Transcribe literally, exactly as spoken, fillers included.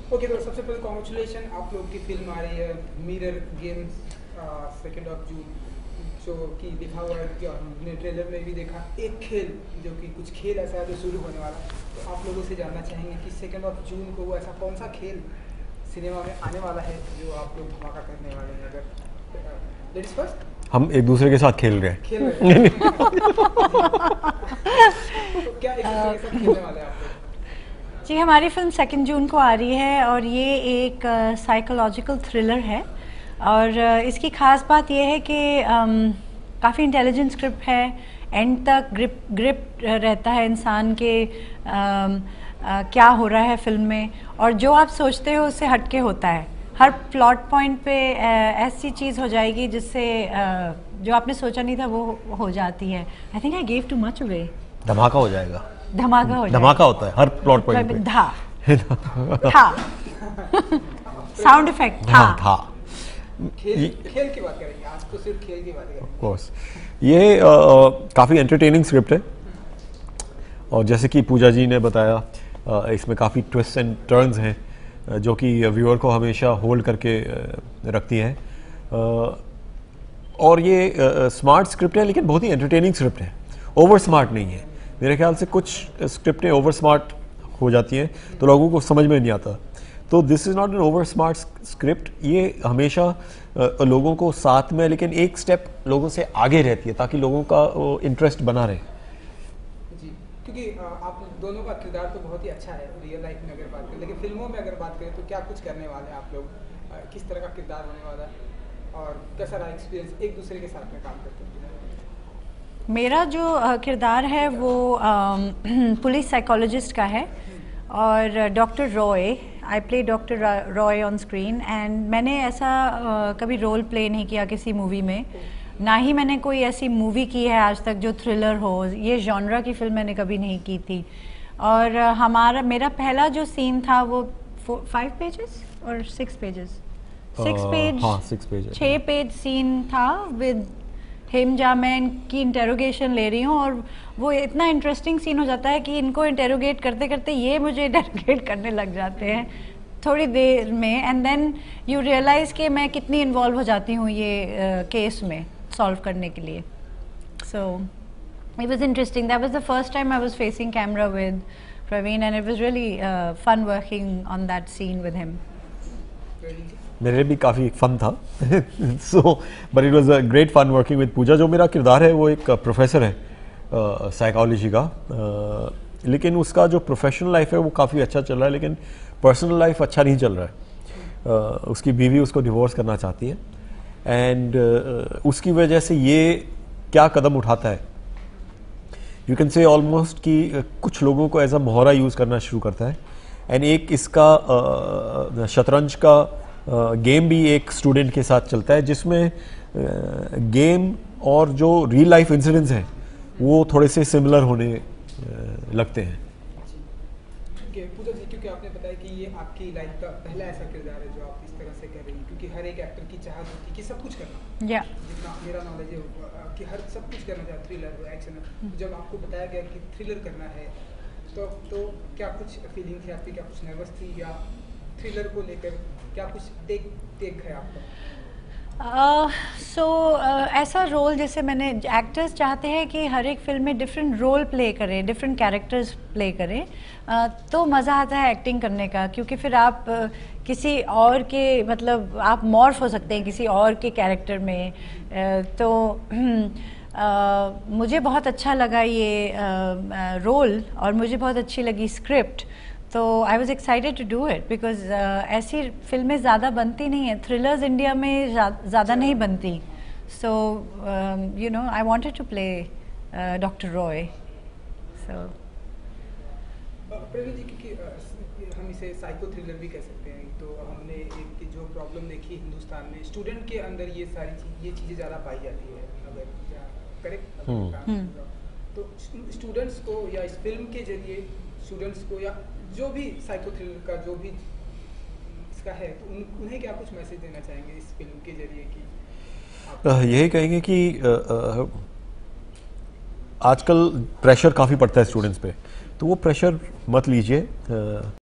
Okay, तो सबसे पहले कॉन्ग्रेचुलेशन, आप लोग की फिल्म आ रही है mirror games second of June, जो कि लिखा हुआ है कि हमने ट्रेलर में भी देखा एक खेल, जो कि कुछ खेल ऐसा है जो शुरू होने वाला। तो आप लोगों से जानना चाहेंगे कि सेकेंड ऑफ जून को वो ऐसा कौन सा खेल सिनेमा में आने वाला है जो आप लोग धमाका करने वाले हैं। अगर लेडीज फर्स्ट, हम एक दूसरे के साथ खेल रहे हैं खेल रहे हैं तो क्या एक दूसरे के साथ खेलने वाले हैं आप लोग? जी, हमारी फिल्म सेकेंड जून को आ रही है और ये एक साइकोलॉजिकल थ्रिलर है। और uh, इसकी ख़ास बात यह है कि um, काफ़ी इंटेलिजेंट स्क्रिप्ट है, एंड तक ग्रिप ग्रिप रहता है इंसान के um, uh, क्या हो रहा है फिल्म में, और जो आप सोचते हो उससे हटके होता है। हर प्लॉट पॉइंट पे uh, ऐसी चीज़ हो जाएगी जिससे uh, जो आपने सोचा नहीं था वो हो जाती है। I think I gave too much away. धमाका हो जाएगा, धमाका हो जाएगा, धमाका होता है हर प्लॉट पॉइंट पे। धा था साउंड इफेक्ट था था खेल खेल की बात करेंगे आज, तो सिर्फ खेल की बात करेंगे। ऑफ कोर्स ये uh, काफ़ी एंटरटेनिंग स्क्रिप्ट है, और जैसे कि पूजा जी ने बताया uh, इसमें काफ़ी ट्विस्ट एंड टर्न्स हैं uh, जो कि व्यूअर को हमेशा होल्ड करके uh, रखती हैं। uh, और ये स्मार्ट uh, स्क्रिप्ट है, लेकिन बहुत ही एंटरटेनिंग स्क्रिप्ट है, ओवर स्मार्ट नहीं है। मेरे ख्याल से कुछ स्क्रिप्टें ओवर स्मार्ट हो जाती हैं तो लोगों को समझ में नहीं आता, तो this is not an over smart script. ये हमेशा uh, लोगों को साथ में, लेकिन एक स्टेप लोगों से आगे रहती है ताकि लोगों का इंटरेस्ट बना रहे। जी, क्योंकि आप दोनों का किरदार तो बहुत ही अच्छा है रियल लाइफ में अगर बात करें, लेकिन फिल्मों में अगर बात करें तो क्या कुछ करने वाले हैं आप लोग, किस तरह का किरदार होने वाला है और कैसा रहा एक्सपीरियंस एक दूसरे के साथ में काम करते हैं? मेरा जो किरदार है वो पुलिस साइकोलॉजिस्ट का है, और doctor Roy, I play doctor Roy on screen. And मैंने ऐसा uh, कभी रोल प्ले नहीं किया किसी मूवी में, ना ही मैंने कोई ऐसी मूवी की है आज तक जो थ्रिलर हो। ये जॉनरा की फिल्म मैंने कभी नहीं की थी। और uh, हमारा मेरा पहला जो सीन था वो फाइव पेजेस और सिक्स पेजेस सिक्स पेज हाँ सिक्स पेज छः पेज सीन था विद हिम, जहाँ मैं इनकी इंटेरोगेशन ले रही हूँ, और वो इतना इंटरेस्टिंग सीन हो जाता है कि इनको इंटेरोगेट करते करते ये मुझे इंटेरोगेट करने लग जाते हैं थोड़ी देर में, एंड देन यू रियलाइज़ कि मैं कितनी इन्वॉल्व हो जाती हूँ ये केस uh, में सॉल्व करने के लिए। So it was interesting, that was the first time I was facing camera with Praveen, and it was really fun working on that scene with him. मेरे लिए भी काफ़ी फन था so but it was a great fun working with Pooja. जो मेरा किरदार है वो एक प्रोफेसर है साइकोलॉजी uh, का, uh, लेकिन उसका जो प्रोफेशनल लाइफ है वो काफ़ी अच्छा चल रहा है, लेकिन पर्सनल लाइफ अच्छा नहीं चल रहा है। uh, उसकी बीवी उसको डिवोर्स करना चाहती है, एंड uh, उसकी वजह से ये क्या कदम उठाता है, यू कैन से ऑलमोस्ट कि uh, कुछ लोगों को एज अ मोहरा यूज़ करना शुरू करता है। एंड एक इसका uh, शतरंज का गेम uh, भी एक स्टूडेंट के साथ चलता है, जिसमें गेम uh, और जो रियल लाइफ इंसिडेंट्स हैं वो थोड़े से सिमिलर होने uh, लगते हैं। पूजा जी, क्योंकि आपने बताया कि ये आपकी लाइफ का पहला ऐसा किरदार है जो आप इस तरह से कर रही हैं, क्योंकि हर एक एक्टर की चाहत होती है कि सब कुछ करना, yeah. जितना मेरा नॉलेज है कि हर सब कुछ करना चाहे, थ्रिलर हो, एक्शन हो। जब आपको बताया गया कि थ्रिलर करना है तो तो क्या कुछ फीलिंग थी आपकी, क्या कुछ नर्वस थी, या थ्रिलर को लेकर क्या कुछ टेक टेक है आपका? सो uh, so, uh, ऐसा रोल, जैसे मैंने, एक्टर्स चाहते हैं कि हर एक फिल्म में डिफरेंट रोल प्ले करें, डिफरेंट कैरेक्टर्स प्ले करें, uh, तो मज़ा आता है एक्टिंग करने का, क्योंकि फिर आप uh, किसी और के, मतलब आप मॉर्फ हो सकते हैं किसी और के कैरेक्टर में। uh, तो uh, मुझे बहुत अच्छा लगा ये रोल, uh, uh, और मुझे बहुत अच्छी लगी स्क्रिप्ट, तो I was excited to do it, because ऐसी फिल्में ज़्यादा बनती नहीं हैं, थ्रिलर्स इंडिया में ज़्यादा नहीं बनती। So you know I wanted to play doctor Roy. So Praveen ji, क्योंकि हम इसे साइको थ्रिलर भी कह सकते हैं, तो हमने एक जो प्रॉब्लम देखी हिंदुस्तान में, स्टूडेंट के अंदर ये सारी चीज ये चीज़ें ज़्यादा पाई जाती है, अगर करेक्ट, तो स्टूडेंट्स को या इस फिल्म के जरिए स्टूडेंट्स को या जो भी साइको थ्रिलर का जो भी इसका है, तो उन, उन्हें क्या कुछ मैसेज देना चाहेंगे इस फिल्म के जरिए? कि यही कहेंगे कि आ, आ, आजकल प्रेशर काफ़ी पड़ता है स्टूडेंट्स पे, तो वो प्रेशर मत लीजिए।